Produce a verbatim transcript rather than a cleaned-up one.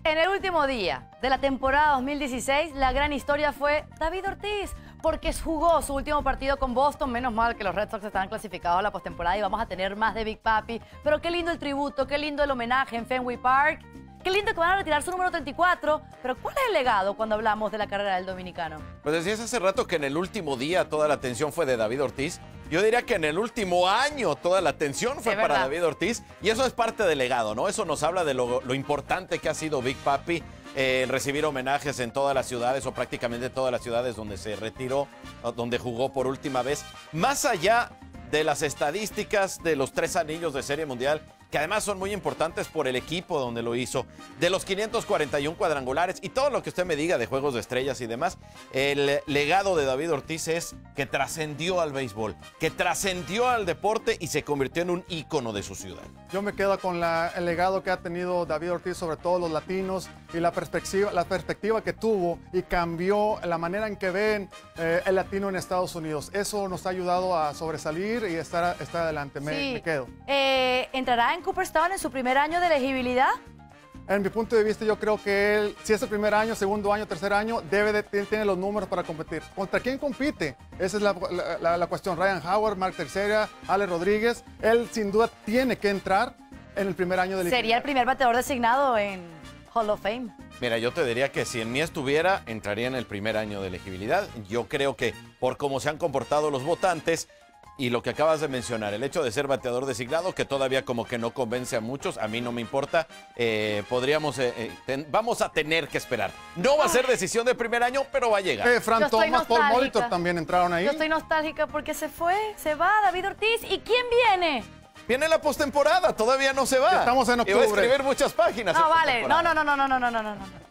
En el último día de la temporada dos mil dieciséis, la gran historia fue David Ortiz, porque jugó su último partido con Boston. Menos mal que los Red Sox estaban clasificados a la postemporada y vamos a tener más de Big Papi. Pero qué lindo el tributo, qué lindo el homenaje en Fenway Park. Qué lindo que van a retirar su número treinta y cuatro. Pero ¿cuál es el legado cuando hablamos de la carrera del dominicano? Pues decías hace rato que en el último día toda la atención fue de David Ortiz. Yo diría que en el último año toda la atención fue para David Ortiz. Y eso es parte del legado, ¿no? Eso nos habla de lo, lo importante que ha sido Big Papi. Eh, recibir homenajes en todas las ciudades o prácticamente todas las ciudades donde se retiró, donde jugó por última vez. Más allá de las estadísticas de los tres anillos de Serie Mundial, que además son muy importantes por el equipo donde lo hizo, de los quinientos cuarenta y uno cuadrangulares y todo lo que usted me diga de juegos de estrellas y demás, el legado de David Ortiz es que trascendió al béisbol, que trascendió al deporte y se convirtió en un ícono de su ciudad. Yo me quedo con la, el legado que ha tenido David Ortiz sobre todo los latinos y la perspectiva, la perspectiva que tuvo y cambió la manera en que ven eh, el latino en Estados Unidos. Eso nos ha ayudado a sobresalir y estar, estar adelante. Me, sí. me quedo. Eh, ¿Entrará en Cooperstown en su primer año de elegibilidad? En mi punto de vista, yo creo que él, si es el primer año, segundo año, tercer año, debe de, tiene los números para competir. ¿Contra quién compite? Esa es la, la, la, la cuestión. Ryan Howard, Mark Teixeira, Ale Rodríguez. Él sin duda tiene que entrar en el primer año de elegibilidad. Sería el primer bateador designado en Hall of Fame. Mira, yo te diría que si en mí estuviera, entraría en el primer año de elegibilidad. Yo creo que por cómo se han comportado los votantes y lo que acabas de mencionar, el hecho de ser bateador designado, que todavía como que no convence a muchos, a mí no me importa, eh, podríamos, eh, eh, ten, vamos a tener que esperar. No va a ser decisión de primer año, pero va a llegar. Eh, Fran Thomas, Paul Molitor también entraron ahí. Yo estoy nostálgica porque se fue, se va David Ortiz. ¿Y quién viene? Viene la postemporada, todavía no se va. Ya estamos en octubre. Y va a escribir muchas páginas. No, vale, no, no, no, no, no, no, no, no, no.